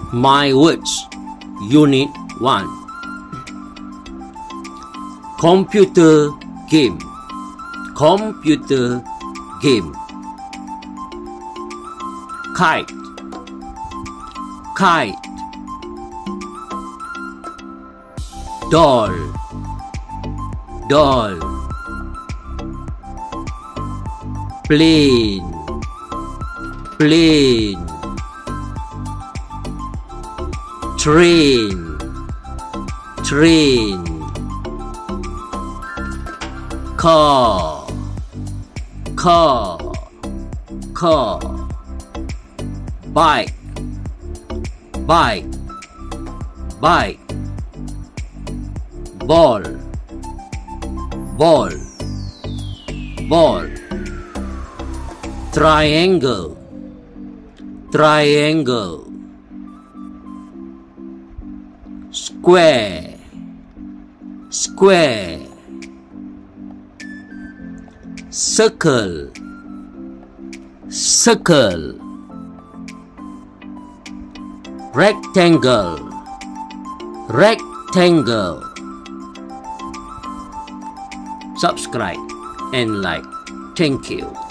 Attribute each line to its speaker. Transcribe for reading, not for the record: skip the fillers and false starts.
Speaker 1: My Words, Unit 1. Computer game. Computer game. Kite. Kite. Doll. Doll. Plane. Plane. Train. Train. Car. Car. Car. Bike. Bike. Bike. Ball. Ball. Ball. Triangle. Triangle. Square. Square. Circle. Circle. Rectangle. Rectangle. Subscribe and like. Thank you.